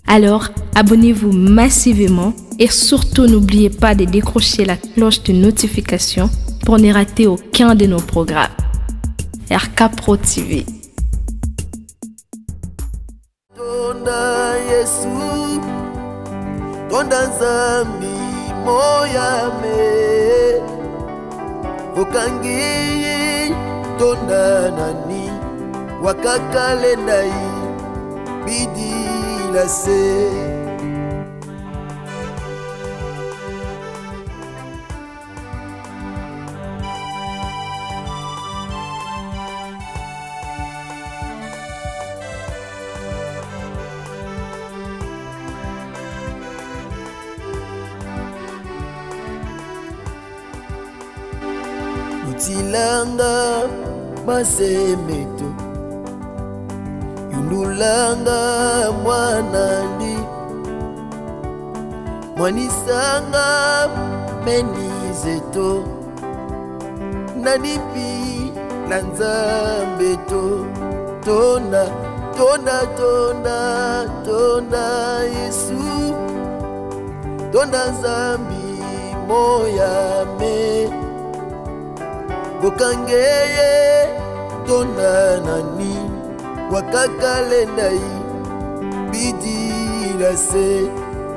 Alors, abonnez-vous massivement et surtout n'oubliez pas de décrocher la cloche de notification pour ne rater aucun de nos programmes. RK Pro TV. Tonda Yesu, tonda Nzambi moyame, okangi tonda nani, wakakale nai, bidi la se. Tilanga masemeto yundulanga mwanandi mwanisanga menizeto nanipi na Nzambeto tonda tonda tonda tonda Yesu tonda Nzambi moyame bokangeye tonda nani wakakale nai bidila se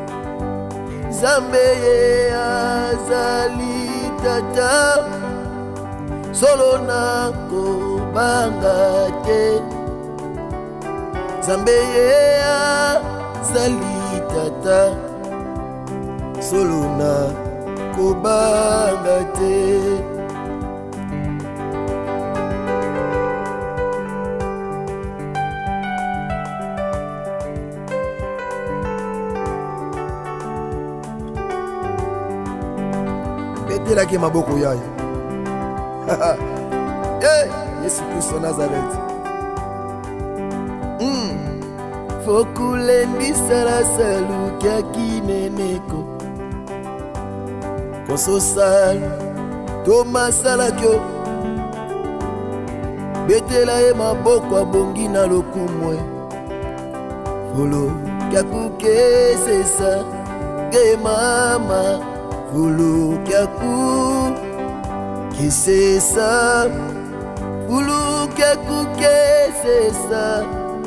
Nzambe azali tata solo na kobanga te Nzambe azali tata solo na kobanga te. Betelaki maboko yayo. Hey, Yesu Kristo Nazareth. Fokule sala salu kia kineneko. Koso salu Toma salakyo. Betela e maboko abongi na lokumwe. Folo kia kuke sesa. Ge mama Fulu kiaku kisesa Fulu kiaku kisesa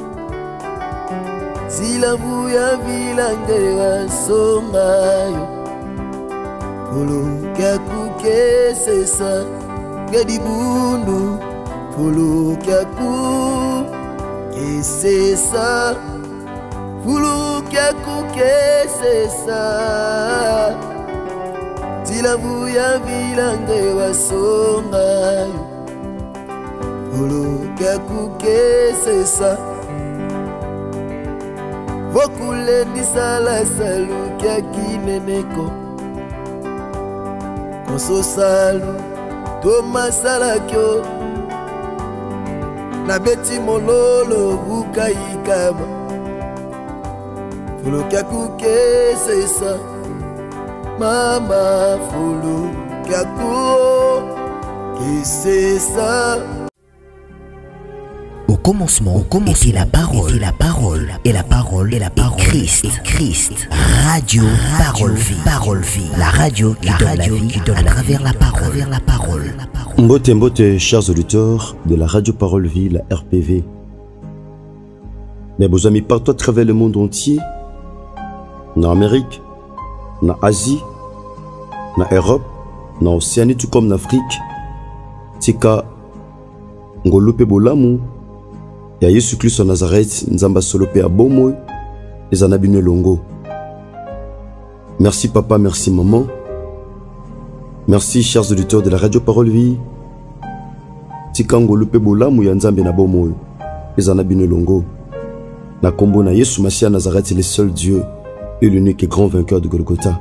Sila vuya vilange wa songayo Fulu kiaku kisesa Gedi bundu Fulu kiaku kisesa Fulu kiaku kisesa Sila vuya vilange wa songayo Ulu kaku kesesa Vokule nisala salu kia kineneko Konso salu Toma salakyo Na beti mololo vuka ikama Ulu kaku kesesa Mama Fulu Kaku qui c'est ça. Au commencement était la parole, et la parole est Christ. Radio Parole Vie, la radio qui donne la vie à travers la parole. Mbote, chers auditeurs de la radio Parole Vie, la RPV. Mais vos amis partout à travers le monde entier, en Amérique, en Asie, en Europe, en Océanie, tout comme en Afrique, tika ngolope bolamu ya Yesu Kristo wa Nazareth nzamba solope ya bomo ezanabino longo. Merci papa, merci maman. Merci chers auditeurs de la radio Parole Vie. Tika ngolope bolamu ya nzambe na bomo ezanabino longo. Na kombo na Yesu Masia Nazareth, le seul Dieu et l'unique et grand vainqueur de Golgotha.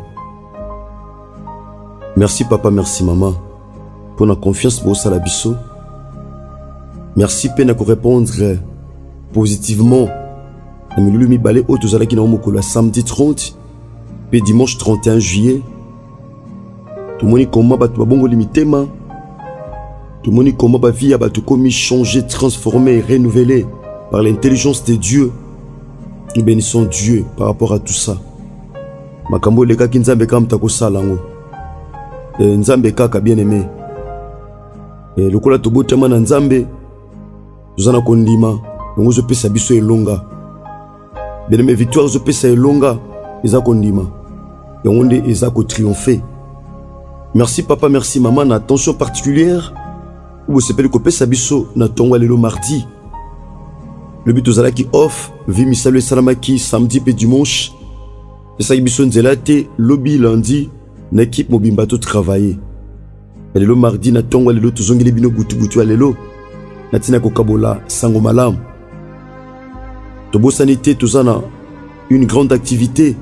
Merci papa, merci maman pour la confiance pour ça la biso. Merci pena pour répondre positivement. Na milulu mi balé auto zala ki na mokolo samedi 30 pe dimanche 31 juillet. Tout moni comment ba to bongo limitema. Tout moni comment ba vie ba to komi changer, transformer, renouveler par l'intelligence de Dieu. Nous bénissons Dieu par rapport à tout ça. Makambo leka ki nzambe kam tako salango. Nzambe kaka bien aimé. Lokola tobotama na nzambe tozana kondima ngo zo pesa biso elonga. Bien aimé, victoire zo pesa elonga eza kondima. Yango nde eza ko triompher. Merci papa, merci maman, na attention particulière. Ou sepeli ko pesa biso na tongo lelo mardi. Le but aux qui off, vi misalo salamaki samedi et dimanche. Et ça biso nzela te lobby lundi, na équipe mobimba to travailler. Et le mardi na tongo lelo tozongeli bino butu alelo. Na tina ko kabola sango malam. Tobo sanité tozana une grande activité.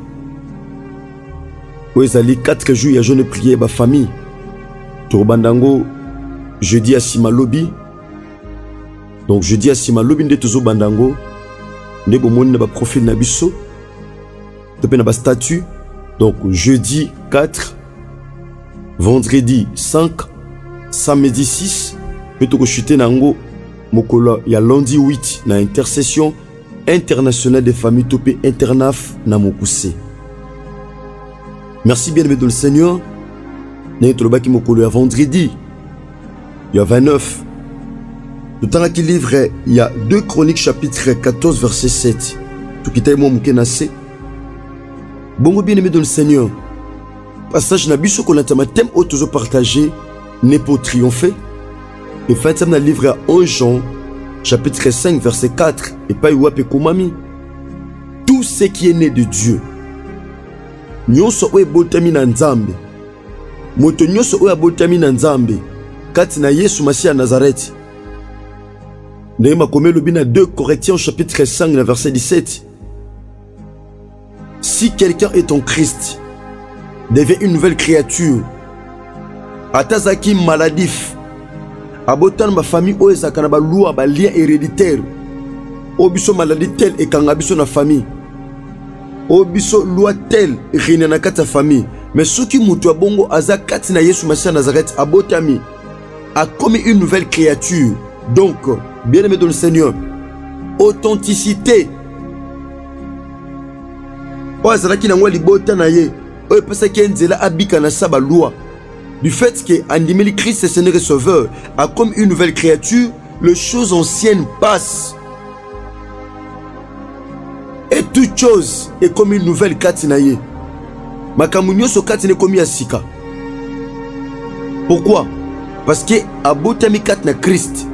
Où ezali 4 jours ya jeune prière ba famille. Tobandango jeudi à Sima lobby. Donc jeudi à Sima lobby nde tozo bandango. Ne bomoni na ba profil na biso. Topé na ba statut. Donc jeudi 4, vendredi 5, samedi 6, petoko chuter nango mokolo ya lundi 8 na intercession internationale des familles topé internaf na mokuse. Merci bien aimé de le Seigneur. N'est-ce pas qui mokolo ya vendredi. Il y a 29. Le temps qui livre, il y a 2 Chroniques chapitre 14 verset 7. Tout qui t'a moi moukenase. Bon bien aimé de le Seigneur. Passage na biso qu'on a thème auto partagé n'est pour triompher. Et fin ça na livre à 1 Jean chapitre 5 verset 4 et pas yuape komami. Tout ce qui est né de Dieu. Nyonso oe botami na nzambe. Moto nyonso oe botami na nzambe. Kati na Yesu Masiya ya Nazareth. Ndema komelo bina 2 Corinthiens chapitre 5 verset 17. Si quelqu'un est en Christ, devient une nouvelle créature. Atazaki maladif. Abotan ma famille oezaka na ba loi ba lien héréditaire. Obiso maladie tel et kangabiso na famille. Obiso loi tel rina na kata famille. Mais ceux qui mutu bongo aza kati na Yesu Masiya Nazareth abotami a commis une nouvelle créature. Donc, bien aimé dans le Seigneur, authenticité. Oazalaki na ngwa libota na ye. Oye pesa kenzela abika na saba loi. Du fait que Andimeli Christ Seigneur et Sauveur a comme une nouvelle créature, les choses anciennes passent. Et toute chose est comme une nouvelle katinaye. Makamunyo so katine komi asika. Pourquoi? Parce que abotami kat na Christ.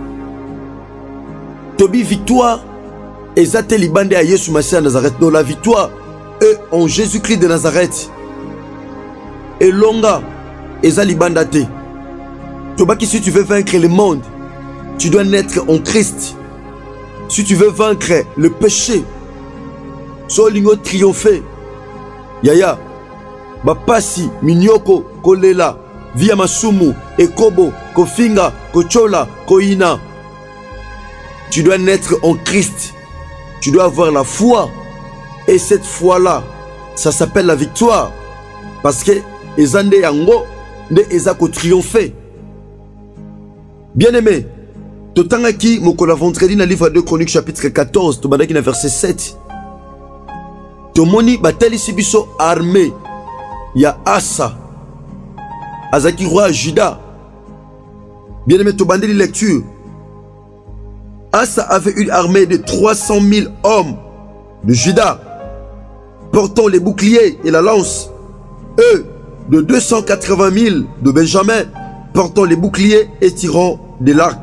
Tobi victoire ezate libande à Yesu Masiya Nazareth. Donc la victoire est en Jésus-Christ de Nazareth. Et longa eza libanda te. Tobaki si tu veux vaincre le monde, tu dois naître en Christ. Si tu veux vaincre le péché, solingo triompher. Yaya bapasi minyoko kolela via masumu ekobo kofinga kochola koina. Tu dois naître en Christ. Tu dois avoir la foi. Et cette foi-là, ça s'appelle la victoire. Parce que ezande yango nde ezako triompher. Bien aimé, totangaki mokola vendredi na livre 2 Chroniques chapitre 14, tobandaki na verset 7. Tomoni batali sibiso armée ya Asa. Azaki roi Juda. Bien aimé, tobandeli lecture. Asa avait une armée de 300 000 hommes de Juda, portant les boucliers et la lance. Eux, de 280 000 de Benjamin, portant les boucliers et tirant de l'arc.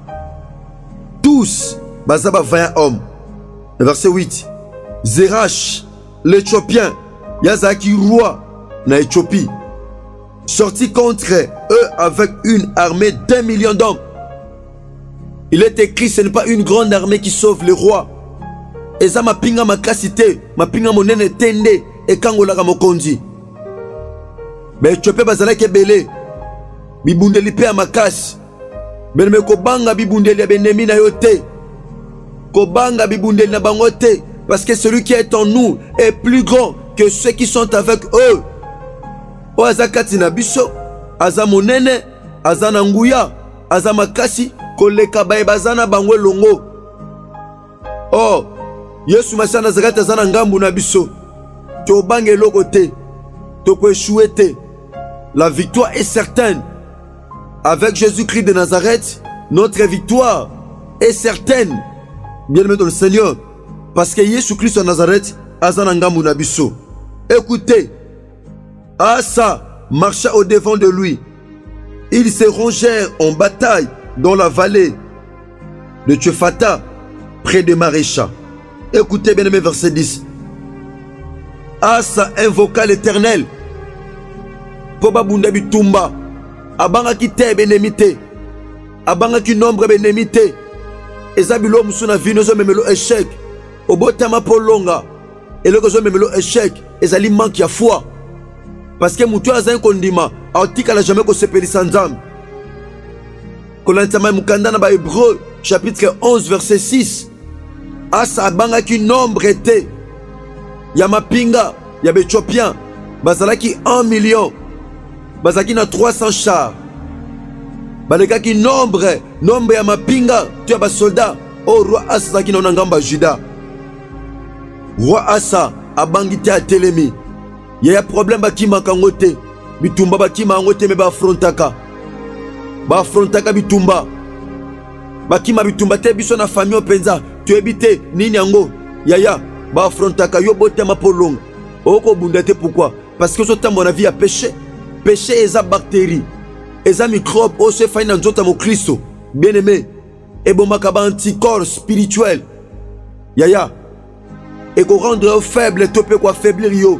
Tous, bazaba 20 hommes. Verset 8. Zerach, l'Éthiopien, Yazaki, roi, na Éthiopie, sortit contre eux avec une armée d'1 million d'hommes. Il est écrit, ce n'est pas une grande armée qui sauve le roi. Eza mapinga makasite, mapinga monene tende, et kangolaka mokonzi. Mais Éthiopie bazalaki ebele, bibundeli pe ya makasi. Beneme kobanga bibundeli ya benemi na yo te. Kobanga bibundeli na bango te, parce que celui qui est en nous est plus grand que ceux qui sont avec eux. O azakati na biso, aza monene, aza na nguya, aza makasi, koleka baye bazana bango longo. Oh, Yesu Masia Nazareth azana ngambu na biso. Tobange lokote. Toko échoué. La victoire est certaine. Avec Jésus-Christ de Nazareth, notre victoire est certaine. Bien-aimé dans le Seigneur. Parce que Jésus-Christ de Nazareth azana ngambu na biso. Écoutez. Asa marcha au devant de lui. Ils se rangèrent en bataille dans la vallée de Tchefata, près de Marécha. Écoutez bien aimé verset 10. Asa invoqua l'Éternel. Poba bunda bitumba. Abanga ki te benemite. Abanga ki nombre benemite. Ezabilo musuna vino zo memelo échec. Obotama polonga. Et le zo memelo échec. Ezali manque ya foi. Parce que mutu azan kondima. Aotika la jamais ko sepelisa nzambe. Kolantama mukanda na ba Hébreu chapitre 11 verset 6. Asa abanga ki nombre était. Yamapinga, Yabetchopian, Bazalaki 1 million, Bazaki na 300 chars. Balekaki nombre Yamapinga, tu as bas soldat, oh roi Asa qui n'a ngamba Juda. Roi Asa, abangite a telemi. Y'a problème bakima kangote, bitumba bakima angote me ba frontaka. Ba frontaka bitumba. Bakima bitumba te biso na famille openza, tu ebite nini yango, yaya. Ba frontaka yo botema polong. Oko bundate pourquoi? Parce que ce temps mon avis a péché. Péché et sa bactérie. Et sa microbe au se faina nzota mo Christo. Bien aimé. Et bon makaba anticorps spirituel. Yaya. Et qu'on rendre faible topé quoi faiblir yo.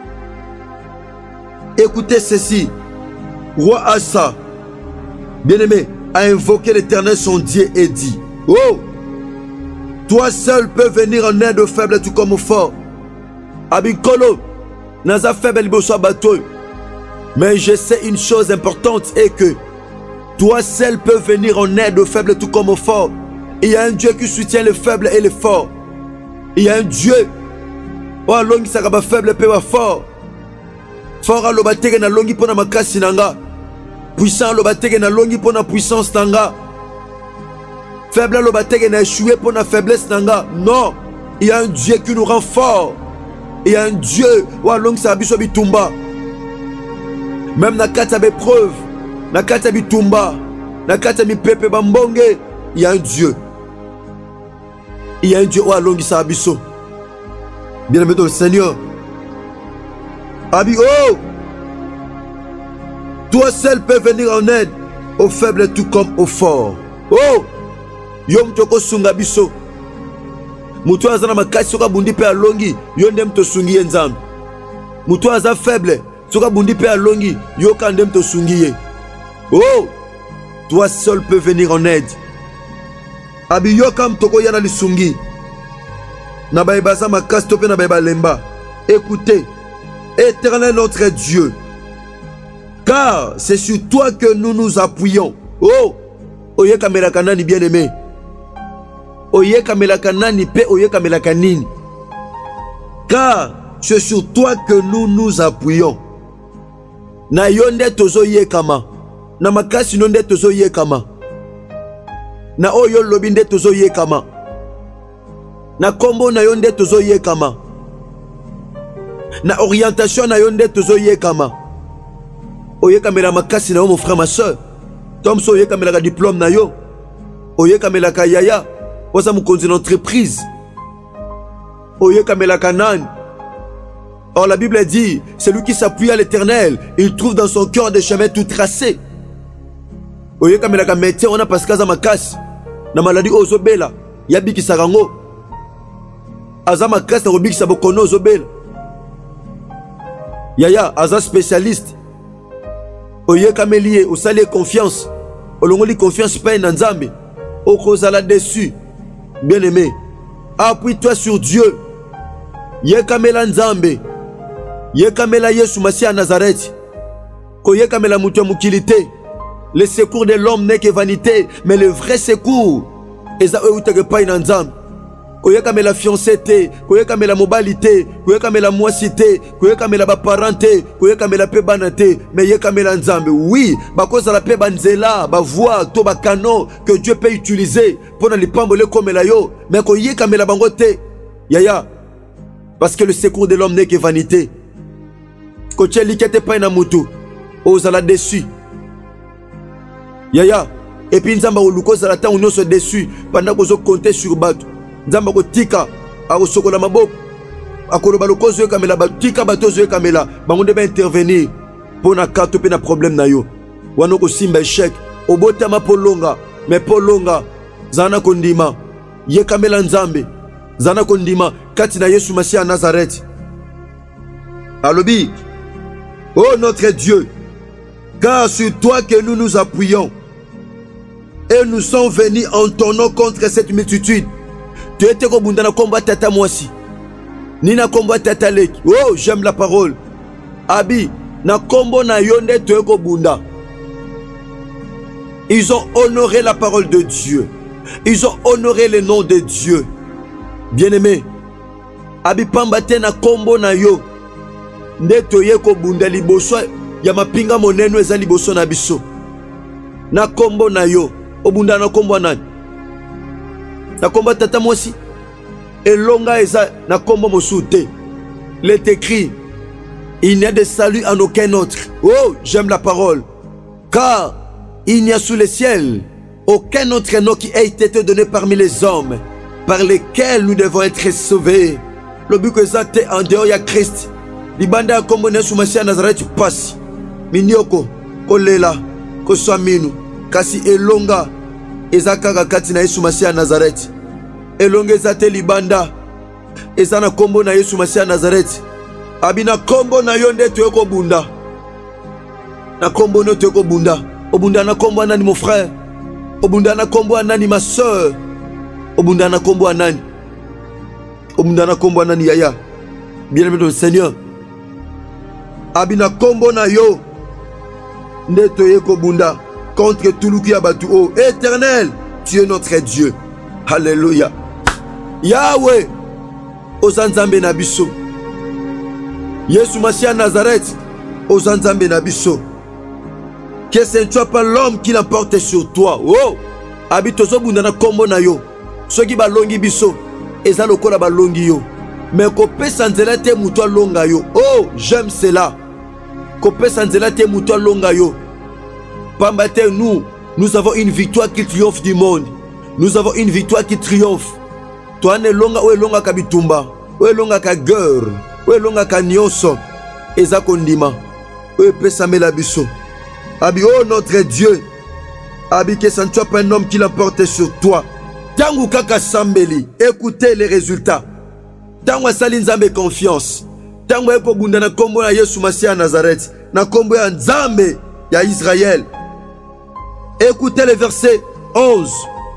Écoutez ceci. Roi Asa, bien aimé, a invoqué l'Éternel son Dieu et dit: oh! Toi seul peux venir en aide aux faibles tout comme aux forts. Abikolo, naza faible liboso bateau. Mais je sais une chose importante et que toi seul peux venir en aide aux faibles tout comme aux forts. Il y a un Dieu qui soutient les faibles et les forts. Il y a un Dieu. Oh longi sakaba faible pe wa fort. Fort a lobatege na longi pona makasi nanga. Puissant lobatege na longi pona puissance nanga. Faible lobatege na échoué pour la faiblesse nanga. Non, il y a un Dieu qui nous rend fort. Il y a un Dieu wa long sabiso bitumba. Même na kata be preuve, na kata bitumba, na kata mi pepe bambonge, il y a un Dieu. Il y a un Dieu wa long sabiso. Bien-aimé dans le Seigneur. Abi oh! Toi seul peux venir en aide aux faibles tout comme aux forts. Oh! Yom toko sunga biso. Mutu azana makasi soka bundi pe alongi, yo ndem to sungi nzambe. Mutu aza faible, soka bundi pe alongi, yo kandem to sungi. Oh! Toi seul peux venir en aide. Abi yo kam toko yana li sungi. Na baïbaza makasi tope na baïba lemba. Écoutez, Éternel notre Dieu, car c'est sur toi que nous nous appuyons. Oh! Oye kamela kanani bien-aimé. Oye kamela kanani pe oye kamela kanini. Car c'est sur toi que nous nous appuyons. Na yonde tozo ye kama. Na makasi nonde tozo ye kama. Na oyo lobinde tozo ye kama. Na kombo na yonde tozo ye kama. Na orientation na yonde tozo ye kama. Oye kamela makasi na yo mon frère ma soeur. Tom so oye kamela ka diplôme na yo. Oye kamela ka yaya. Oza mukonzi d'entreprise. Oye kamela ka nani. Or la Bible dit, celui qui s'appuie à l'Éternel, il trouve dans son cœur des chemins tout tracés. Oye kamela ka métier on a paskaza makasi. Na maladie ozobela, yabiki sarango. Aza makasi na robiki sabokono ozobela. Yaya, aza spécialiste. Oye kamelie, osali confiance. Olongoli confiance paye na nzambe. Okozala dessus. Bien aimé, appuie-toi sur Dieu. Ye kamela nzambe. Ye kamela Yesu Masia Nazareth. Koye kamela mutu mukilité. Le secours de l'homme n'est que vanité, mais le vrai secours eza outake paye na nzambe. Koye kamela fiancé te, koye kamela mobalité, koye kamela moisité, koye kamela ba parenté, koye kamela pe banate, mais ye kamela nzambe. Oui, bakoza la pe banzela, ba voix, to ba canon que Dieu peut utiliser pour na lipambole comme la yo, mais koye kamela bango te. Yaya. Parce que le secours de l'homme n'est que vanité. Koche likete pa na mutu. Ozala déçu. Yaya. Et puis nzamba oluko zala ta on se déçu pendant que zo compter sur bato. Nzamba ko tika a sokola maboko. Akoloba lokozo kamela batika bato zo kamela. Bango deba intervenir pour na carte pe na problème na yo. Wana ko simba échec. Obotama polonga. Mais polonga zana kondima. Ye kamela nzambe. Zana kondima kati na Yesu Masia Nazareth. Alobi. Oh notre Dieu, car sur toi que nous nous appuyons, et nous sommes venus en ton nom contre cette multitude. Tu étais comme dans le combat tata moisi. Ni na combat tata leki. Oh, j'aime la parole. Abi, na combo na yonde tu eko bunda. Ils ont honoré la parole de Dieu. Ils ont honoré le nom de Dieu. Bien-aimé, Abi pambate na combo na yo. Ndeto yeko bunda liboso ya mapinga moneno eza liboso na biso. Na kombo na yo, obunda na kombo nani? Na kombo tata mosi. Elonga eza na kombo mosute. Il est écrit, il n'y a de salut en aucun autre. Oh, j'aime la parole. Car il n'y a sous le ciel aucun autre nom qui ait été donné parmi les hommes par lesquels nous devons être sauvés. Le but que ça t'est en dehors ya Christ. Libanda ya kombo na Yesu Masia Nazareth pasi. Minioko, kolela, koswaminu. Kasi elonga, ezakaka kati na Yesu Masia Nazareth. Elonga ezate libanda, ezana kombo na Yesu Masia Nazareth. Abina kombo na yonde tueko bunda. Na kombo no tueko bunda. Obunda na kombo anani mon frère. Obunda na kombo anani ma soeur. Obunda na kombo anani. Obunda na kombo anani yaya. Bien-aimé dans le Seigneur. Abina kombo na yo ndeto yeko bunda contre tuluki ya batu. Oh Éternel, tu es notre Dieu. Alléluia. Yahweh ozanzambe na biso. Yesu Masia Nazareth ozanzambe na biso. Que ce ne soit pas l'homme qui l'emporte sur toi. Oh abitozo bunda na kombo na yo. Soki balongi biso eza lokola balongi yo. Mais kopé sanzela te muto longa yo. Oh, j'aime cela. Kopé sanzela te muto longa yo. Pambate nous avons une victoire qui triomphe du monde. Nous avons une victoire qui triomphe. Toi ne longa ou longa kabitumba, ou longa ka gueur, ou longa ka nyonso. Eza kondima. Ou pesame la biso. Abi oh notre Dieu. Abi que ça ne soit pas un homme qui l'emporte sur toi. Tangu kaka sambeli. Écoutez les résultats. Tango asali nzambe confiance. Tango eko bunda na kombo na Yesu Masia Nazareth. Na kombo ya nzambe ya Israël. Écoutez le verset 11.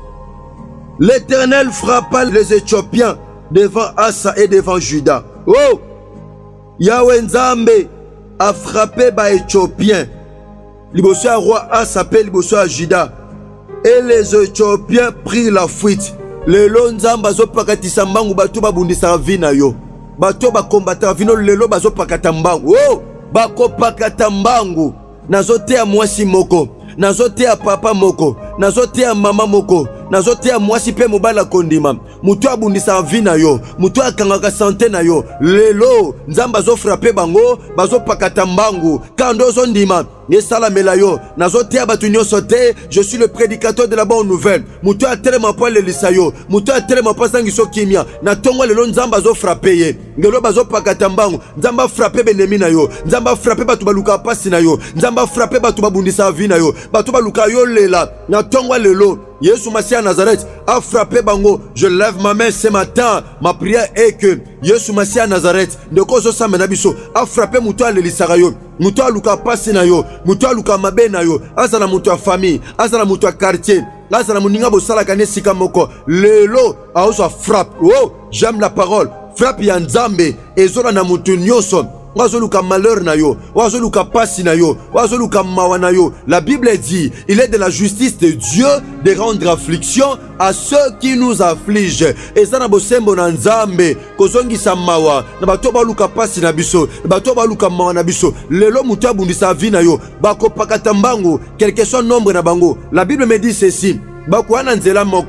L'Éternel frappa les Éthiopiens devant Asa et devant Juda. Oh! Yahweh nzambe a frappé ba Éthiopiens. Liboso ya roi Asa pe liboso ya Juda. Et les Éthiopiens prirent la fuite. Lelo nzamba zo pakatisa mbangu bato babundisa vina yo. Bato bakombata vino lelo bazo pakata mbangu. Oh, bako pakata mbangu. Nazote ya mwasi moko, nazote ya papa moko, nazote ya mama moko, nazote ya mwasi pe mobala kondima. Mutu abundisa vina yo, mutu akangaka sante na yo. Lelo nzamba zo frappe bango, bazo pakata mbangu. Kando zo ndima Yesala melayo, nazote ya batu nyonso te, je suis le prédicateur de la bonne nouvelle. Mutu atelema pa lelisayo, mutu atelema pa sangiso kimia. Na tongo lelo nzamba zo frappe ye. Ngelo bazo pakata mbangu, nzamba frappe benemi na yo, nzamba frappe batu baluka pasi na yo, nzamba frappe batu babundisa vi na yo, batu baluka yo lela. Na tongo lelo Yesu Masia Nazareth a frappé bango. Je lève ma main ce matin. Ma prière est que Yesu Masia Nazareth de kozo sa menabiso a frappé mutu alelisaka yo, mutu aluka pasi na yo, mutu aluka mabe na yo, azala mutu ya famille, azala mutu ya quartier, azala muninga bosala kane sika moko. Lelo a ozo frappe. Oh, j'aime la parole. Frappe ya nzambe ezola na mutu nyonso. Wazoluka malheur na yo, wazoluka pasi na yo, wazoluka mawa na yo. La Bible dit, il est de la justice de Dieu de rendre affliction à ceux qui nous affligent. Et ça na bosembo na nzambe kozongisa mawa na bato baluka pasi na biso, na bato baluka mawa na biso. Lelo mutu abundisa vi na yo, bako pakata mbangu, quel que soit nombre na bango. La Bible me dit ceci, bakuana nzela moko,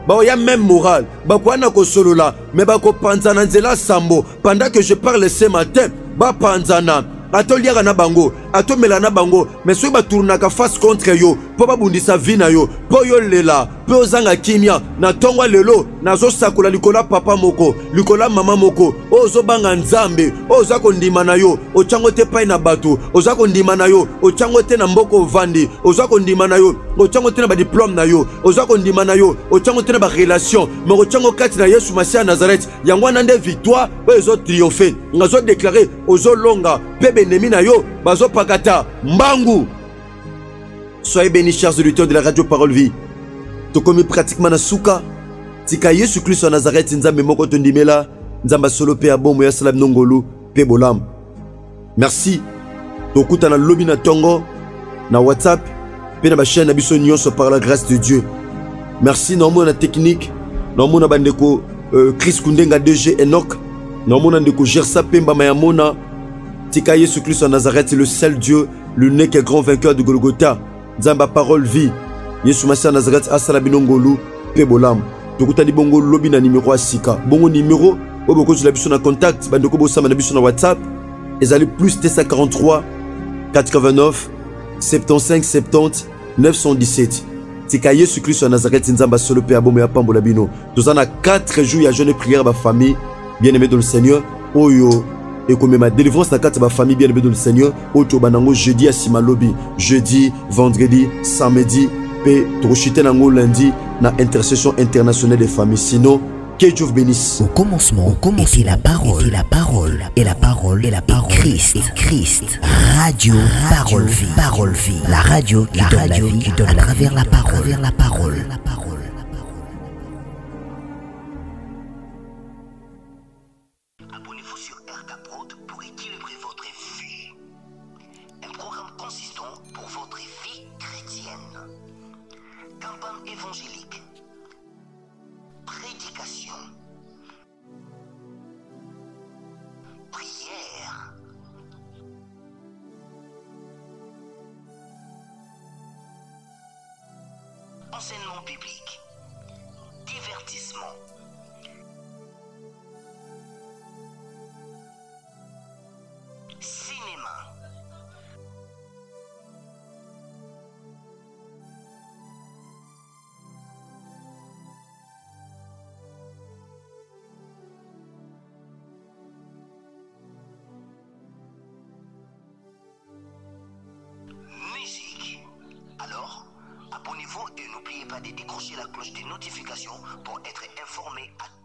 Baoya même moral. Bakwana ko solola. Mais bako panzana nzela sambo. Pendant que je parle ce matin, ba panzana. Ato liaka na bango, ato mela na bango, mais soki batournaka face contre yo, po babundisa vi na yo, po yo lela, po ozanga kimia, na tongo lelo, nazo sakola likola papa moko, likola mama moko, ozo banga nzambe, oza kondima na yo, ochango te pai na bato, oza kondima na yo, ochango te na mboko vandi, oza kondima na yo, ochango te na ba diplôme na yo, oza kondima na yo, ochango te na ba relation, mais ochango kati na Yesu Masia Nazareth, yango nande victoire, ozo triompher, ngazo déclarer, ozo longa, ennemi na yo bazo pakata mbangu. Soyez bénis chers auditeurs de la radio Parole Vie. Tokomi pratiquement na suka tika Yesu Christ wa Nazareth nzambe moko tondimela nzamba solo pe abomo ya salam nongolu pe bolam. Merci. Tokuta na lobby na tongo na WhatsApp pe na ba chaîne na biso nyonso par la grâce de Dieu. Merci normo na technique normo na bandeko Chris Kundenga DG Enoch normo na ndeko Gersa Pemba Mayamona. Tika Yesu Christ en Nazareth, le seul Dieu, l'unique et grand vainqueur de Golgotha. Nzamba Parole Vie. Yesu Masia Nazareth, Asala Binongolu, Pebolam. Tokuta di bongo lobby na numéro asika. Bongo numéro, oboko tu l'as na contact, bandoko bosama na biso na WhatsApp. Ezali plus T43 89 75 70 917. Tika Yesu Christ en Nazareth, Nzamba solo pe abomo ya pambo la bino. Nous en a 4 jours ya jeûne et prière ba famille bien-aimée dans le Seigneur. Oyo et comme ma délivrance na carte ma famille bien aimée dans le Seigneur, auto banango jeudi à Simalobi, jeudi, vendredi, samedi, pe trochite nango lundi na intercession internationale des familles. Sinon, que Dieu vous bénisse. Au commencement était la parole, et la parole, et la parole, et la parole, Christ, Christ, radio, Parole Vie, Parole Vie, la radio qui donne la vie, qui donne à travers la parole, vers la parole, la parole. Campagne évangélique, prédication, prière, enseignement biblique, divertissement, cinéma. Alors, abonnez-vous et n'oubliez pas de décrocher la cloche des notifications pour être informé à